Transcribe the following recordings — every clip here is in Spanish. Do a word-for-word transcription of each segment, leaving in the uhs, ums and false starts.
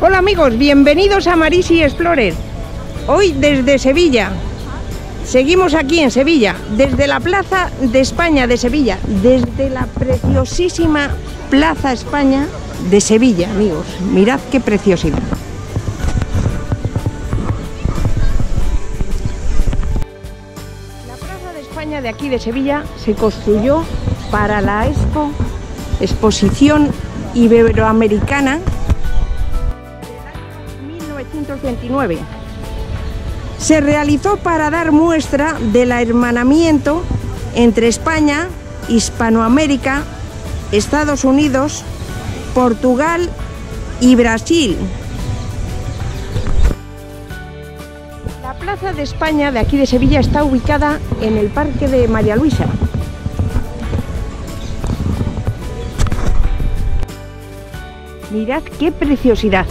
Hola amigos, bienvenidos a Marisi Explorer. Hoy desde Sevilla. Seguimos aquí en Sevilla, desde la Plaza de España de Sevilla, desde la preciosísima Plaza España de Sevilla, amigos. Mirad qué preciosidad. La Plaza de España de aquí de Sevilla se construyó para la Expo, Exposición Iberoamericana mil novecientos veintinueve. Se realizó para dar muestra del hermanamiento entre España, Hispanoamérica, Estados Unidos, Portugal y Brasil. La Plaza de España de aquí de Sevilla está ubicada en el Parque de María Luisa. Mirad qué preciosidad.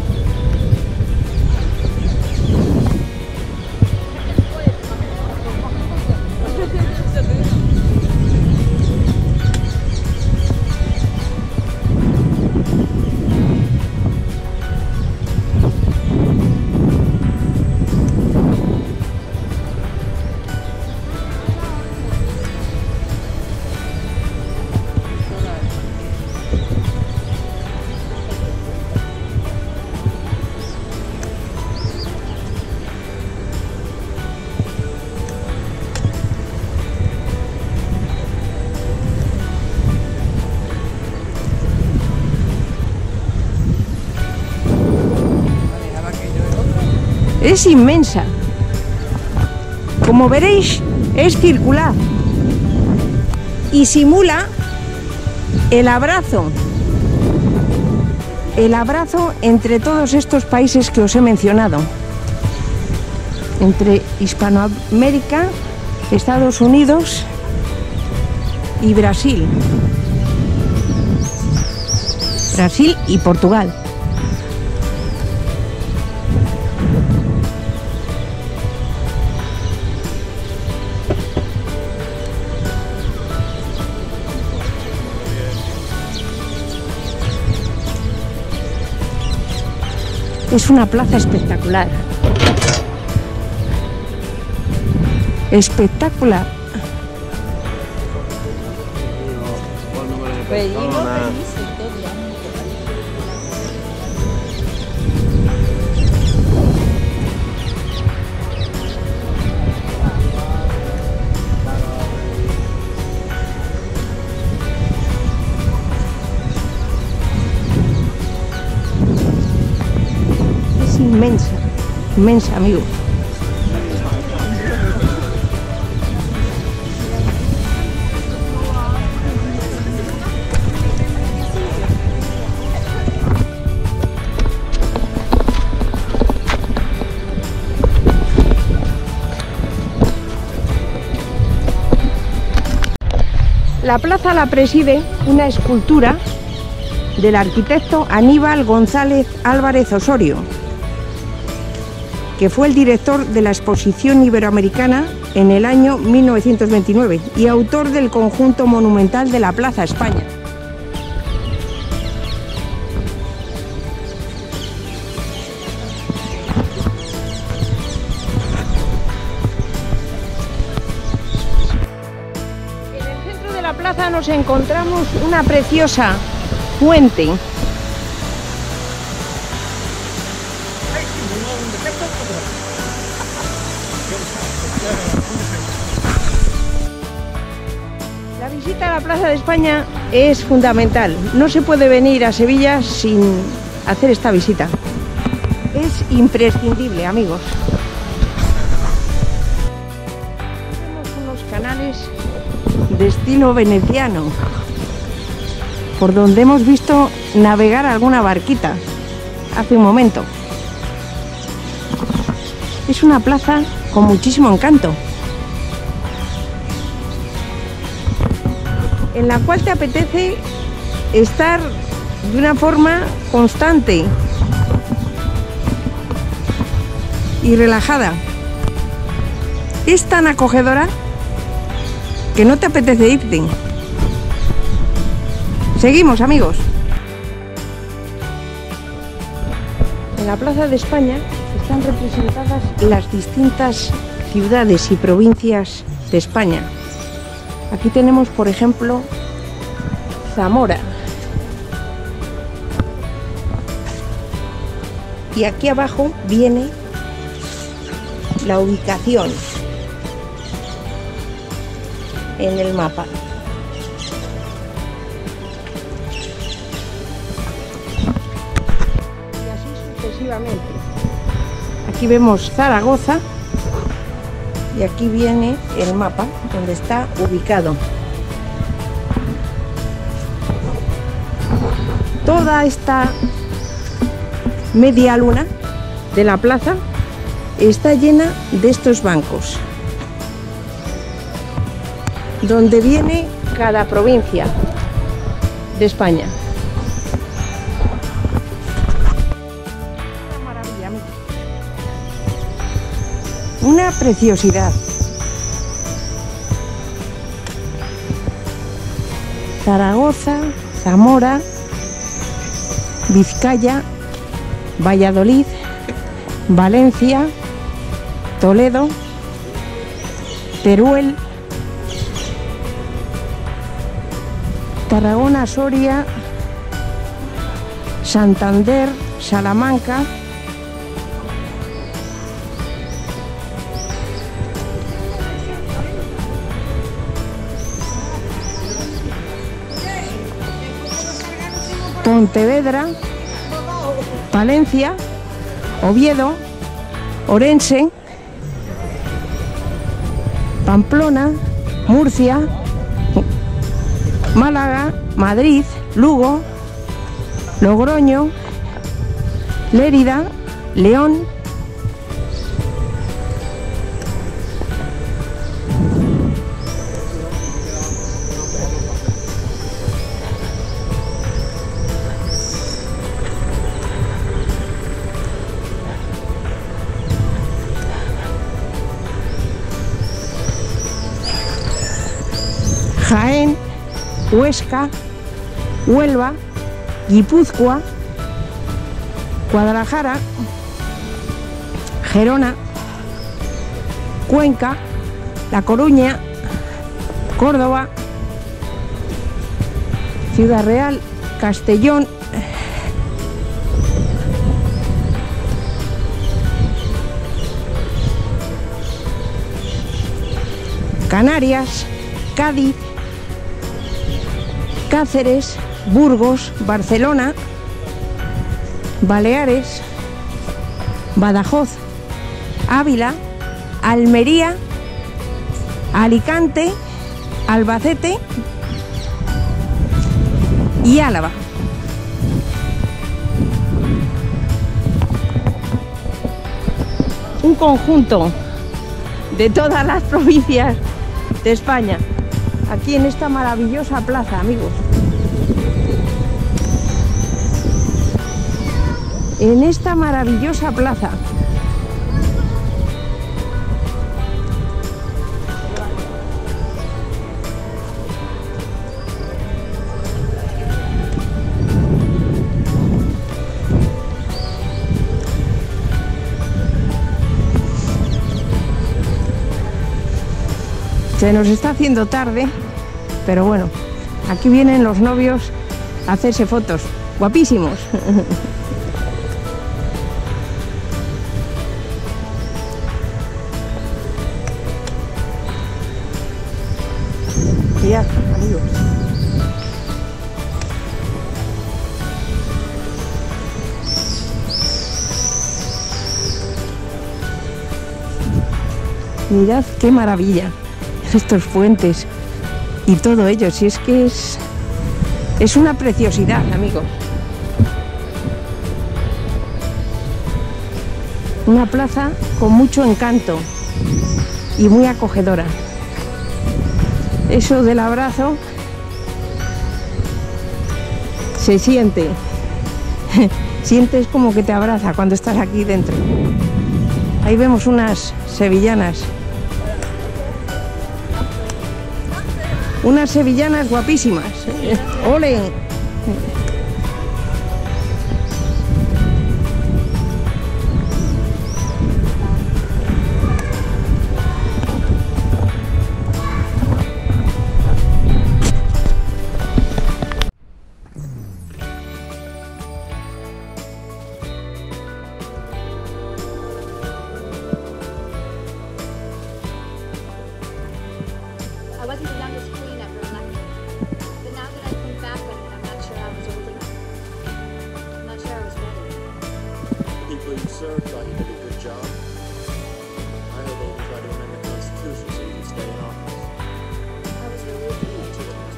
Es inmensa. Como veréis, es circular y simula el abrazo, el abrazo entre todos estos países que os he mencionado, entre Hispanoamérica, Estados Unidos y Brasil, Brasil y Portugal. Es una plaza espectacular. Espectacular. Inmensa, inmensa, amigos. La plaza la preside una escultura del arquitecto Aníbal González Álvarez Osorio, que fue el director de la Exposición Iberoamericana en el año mil novecientos veintinueve y autor del conjunto monumental de la Plaza España. En el centro de la plaza nos encontramos una preciosa fuente. La visita a la Plaza de España es fundamental. No se puede venir a Sevilla sin hacer esta visita. Es imprescindible, amigos. Tenemos unos canales de estilo veneciano, por donde hemos visto navegar alguna barquita hace un momento. Es una plaza con muchísimo encanto, en la cual te apetece estar de una forma constante y relajada. Es tan acogedora que no te apetece irte. Seguimos, amigos. En la Plaza de España están representadas las distintas ciudades y provincias de España. Aquí tenemos, por ejemplo, Zamora. Y aquí abajo viene la ubicación en el mapa. Y así sucesivamente. Aquí vemos Zaragoza y aquí viene el mapa donde está ubicado. Toda esta media luna de la plaza está llena de estos bancos, donde viene cada provincia de España. Una maravilla, una preciosidad. Zaragoza, Zamora, Vizcaya, Valladolid, Valencia, Toledo, Teruel, Tarragona, Soria, Santander, Salamanca, Pontevedra, Palencia, Oviedo, Orense, Pamplona, Murcia, Málaga, Madrid, Lugo, Logroño, Lérida, León, Jaén, Huesca, Huelva, Guipúzcoa, Guadalajara, Gerona, Cuenca, La Coruña, Córdoba, Ciudad Real, Castellón, Canarias, Cádiz, Cáceres, Burgos, Barcelona, Baleares, Badajoz, Ávila, Almería, Alicante, Albacete y Álava. Un conjunto de todas las provincias de España, aquí en esta maravillosa plaza, amigos. En esta maravillosa plaza. Se nos está haciendo tarde, pero bueno, aquí vienen los novios a hacerse fotos. Guapísimos. Mirad, amigos. Mirad qué maravilla. Estos puentes y todo ello, si es que es, es una preciosidad, amigos. Una plaza con mucho encanto y muy acogedora. Eso del abrazo se siente. Sientes como que te abraza cuando estás aquí dentro. Ahí vemos unas sevillanas. Unas sevillanas guapísimas. ¡Ole! good, sir. Thought you did a good job. I hope they try to amend the Constitution so you can stay in office. I was really appealing to it.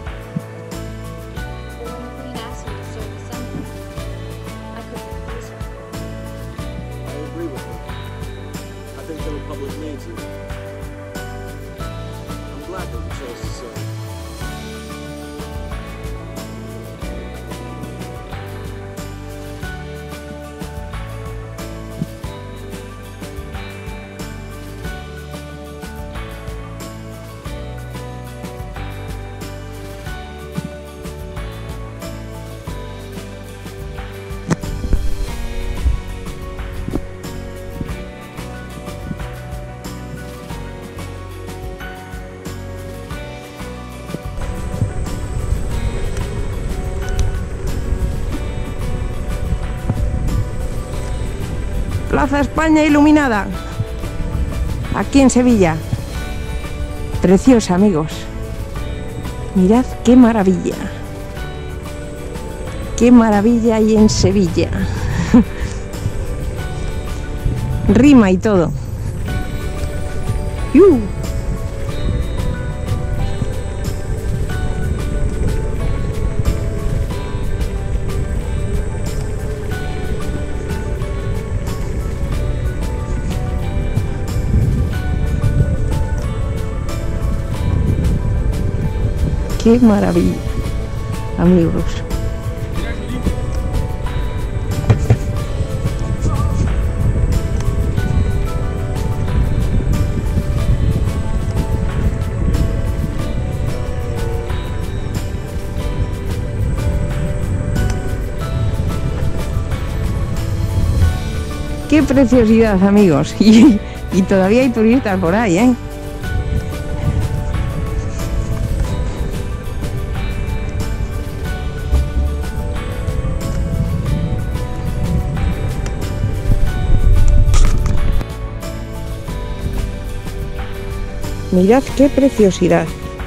But when the Queen asked me to serve the Assembly, I couldn't refuse her. I agree with her. I think the Republic needs you. I'm glad that you chose to serve. Plaza España iluminada, aquí en Sevilla. Preciosa, amigos. Mirad qué maravilla. Qué maravilla hay en Sevilla. Rima y todo. ¡Yu! ¡Qué maravilla, amigos! ¡Qué preciosidad, amigos! Y, y todavía hay turistas por ahí, ¿eh? Mirad qué preciosidad.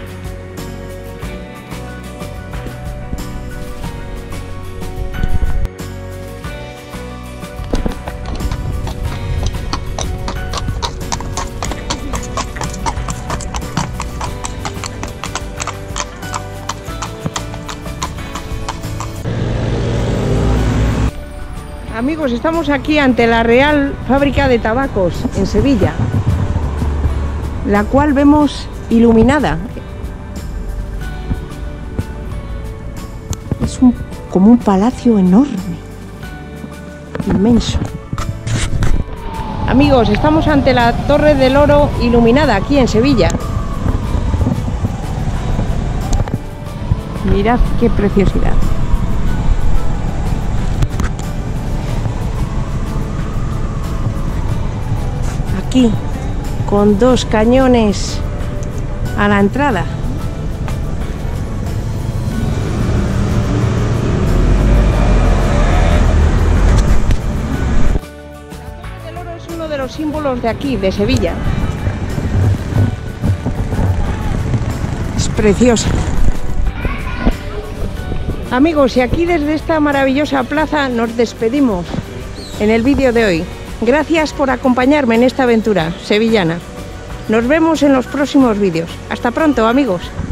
Amigos, estamos aquí ante la Real Fábrica de Tabacos en Sevilla, la cual vemos iluminada. Es un, como un palacio enorme, inmenso. Amigos, estamos ante la Torre del Oro iluminada aquí en Sevilla. Mirad qué preciosidad. Aquí, con dos cañones a la entrada. La Torre del Oro es uno de los símbolos de aquí, de Sevilla. Es preciosa. Amigos, y aquí desde esta maravillosa plaza nos despedimos en el vídeo de hoy. Gracias por acompañarme en esta aventura sevillana. Nos vemos en los próximos vídeos. Hasta pronto, amigos.